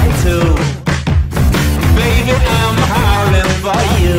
too. Baby, I'm howling for you.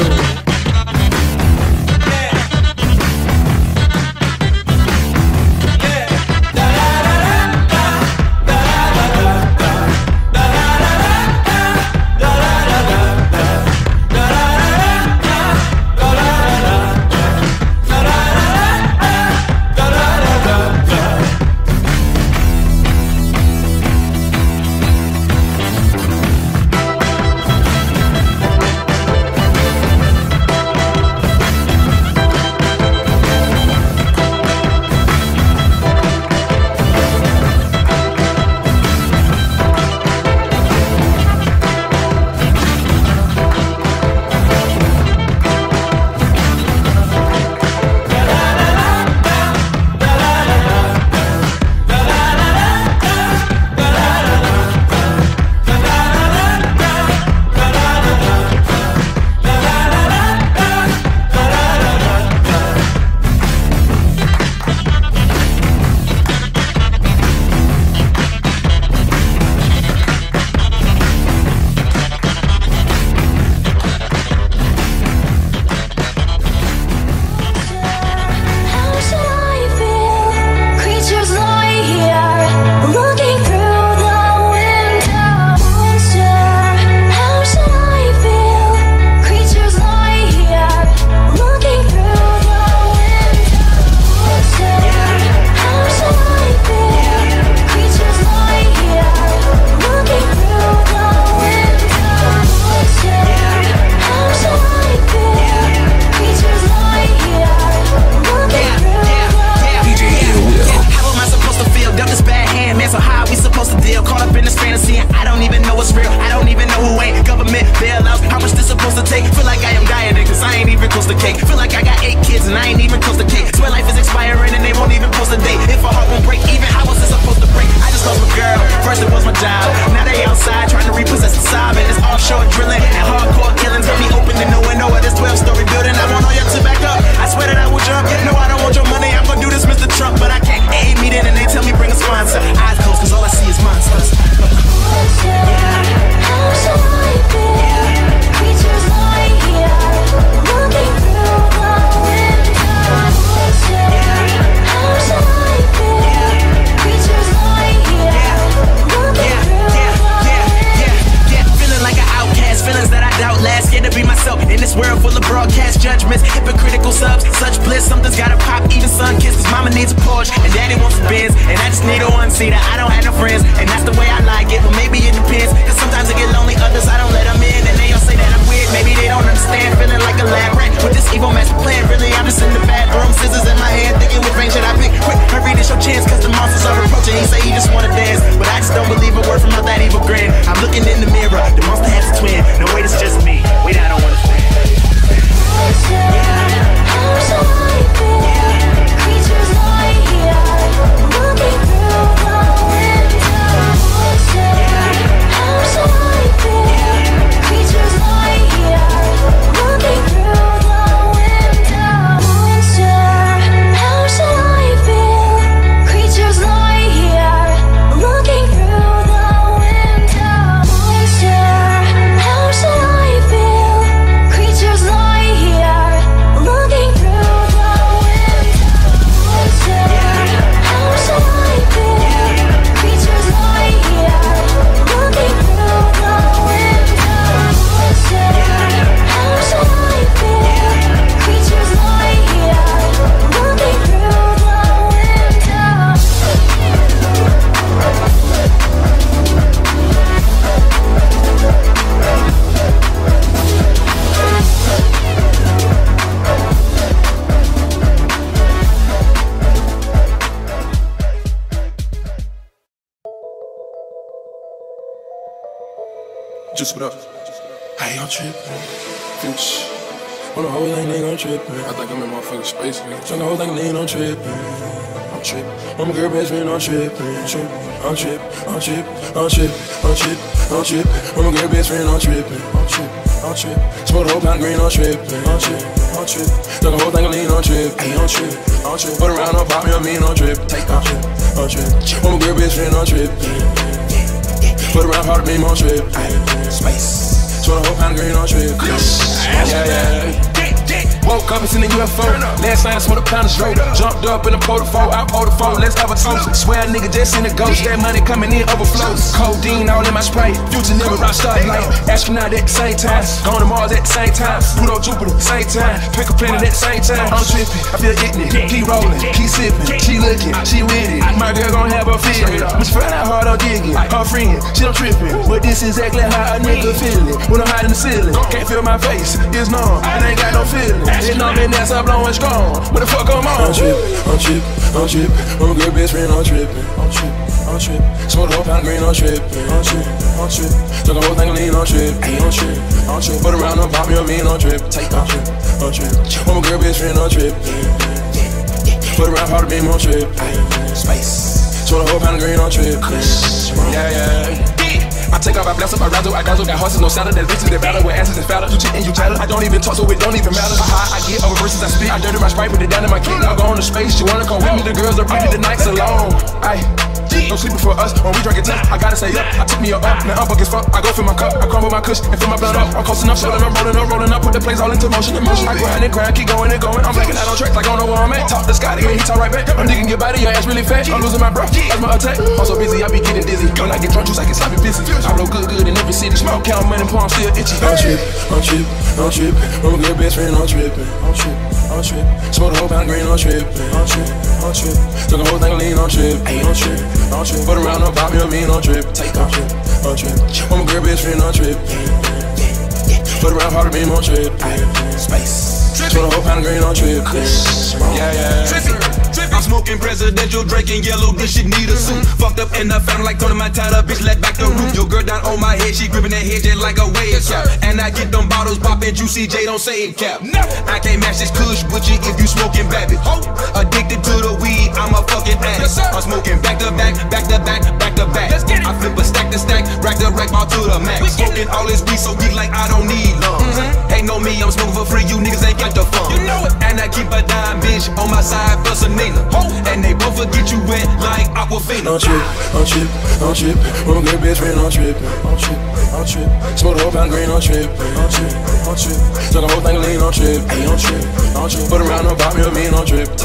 Just what up? Hey, I'm trippin'. Bitch. On the whole thing, nigga, I'm trippin'. I think I'm in motherfucking space, nigga. On the whole thing, nigga, I'm trippin'. I'm trippin'. I'm a girl best friend, I'm trippin'. I'm trippin'. I'm trippin'. I'm trippin'. I'm trippin'. I'm trippin'. I'm a girl best friend, I'm trippin'. I'm trippin'. I'm trippin'. Smoke the whole pound green, I'm trippin'. I'm trippin'. I'm trippin'. Done the whole thing, I lean, I'm trippin'. Hey, I'm trippin'. I'm trippin'. Put around, I'm poppin', I mean, I'm trippin'. I'm trippin'. I'm trippin'. I'm a girl best friend, I'm trippin'. Put around hard beam on trip. Space. 20 whole pound of green on trip. Yeah. Woke up and seen a UFO. Last night I smoked a pound of stroke. Jumped up in a portafo, out portafo. Let's have a toast. Swear a nigga just seen a ghost. That money coming in overflows. Codeine all in my Sprite. Future nigga rock star like astronaut at the same time. Going to Mars at the same time. Pluto, Jupiter, same time. Pick a planet at the same time. I'm tripping, I feel ignorant. Keep rolling, keep sipping. She looking, she with it. My girl gon' have her feeling. But she find out hard on digging. Her friend, she don't tripping. But this is exactly how a nigga feeling. When I'm high in the ceiling, can't feel my face. It's numb, I ain't got no feeling. It's numb and that's up blowing strong. What the fuck I'm on? I'm trippin'. I'm a good best friend, I'm trippin'. Smoke the whole pound of green, I'm trippin'. Took a whole thing of lean, I'm trippin'. Put around, I'm pop me a mean, I'm trippin'. I'm a girl best friend, I'm trippin'. Put around, hard to beam, I'm trippin'. Space. Smoke the whole pound of green, I'm trippin'. Yeah. I take off, I bless up, I razzle, I dazzle. Got horses, no saddle, there's bitches that battle with asses and fatter. You cheat and you chatter. I don't even talk, so it don't even matter. I get over verses, I spit. I dirty my Sprite, put it down in my kid. I go on to space, you wanna come with me? The girls are pretty, the nights are long. No sleeping for us, when we drink it tough, I gotta say up. I took me up, man, I'm buck as fuck. I go fill my cup, I crumble my kush and fill my blood up. I'm close enough, rolling up, put the plays all into motion. I grind and grind, keep going and going. I'm blacking out on tracks like I don't know where I'm at. Talk to Scotty, he talk right back. I'm digging your body, your ass really fat. I'm losing my breath, that's my attack. I'm so busy, I be getting dizzy. When I get drunk, juice, I get sloppy busy. I blow good in every city. Smoke, count money, palm still itchy. I'm trippin'. I'm a good best friend, I'm trippin'. Smoke the whole pound of green, I'm trippin'. Took a whole thing of lean, I'm trippin'. Put around, I'm pop me a mean, I'm trippin'. I'm a good best friend, I'm trippin'. Put around, hard to beam, I'm trippin'. Space. Smoke the whole pound of green, I'm trippin'. Yeah. I'm smoking presidential, drinking yellow, this shit need a suit. Fucked up in the fountain like Tony Montana, bitch let back the roof. Your girl down on my head, she gripping that head just like a wave cap. And I get them bottles poppin', Juicy J don't say it cap. I can't match this kush with you if you smoking babbit. Addicted to the weed, I'm a fucking addict. I'm smoking back to back. I flip a stack to stack, rack to rack, all to the max. Smoking all this weed so weak like I don't need lungs. Ain't no me, I'm smoking for free, you niggas ain't got the fun. And I keep a dime bitch on my side for Selena. And they both forget you wet like Aquafina. I'm trippin'. I'm a good best friend, I'm trippin'. Smoke the whole pound of green, I'm trippin'. Took a whole thing of lean, I'm trippin'. Put around, I'm pop me a mean, I'm trippin'.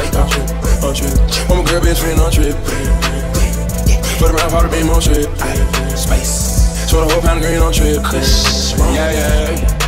I'm a girl best friend, I'm trippin'. Put around, hard to beam, I'm trippin'. Space. Smoke the whole pound of green, I'm trippin'. Yeah.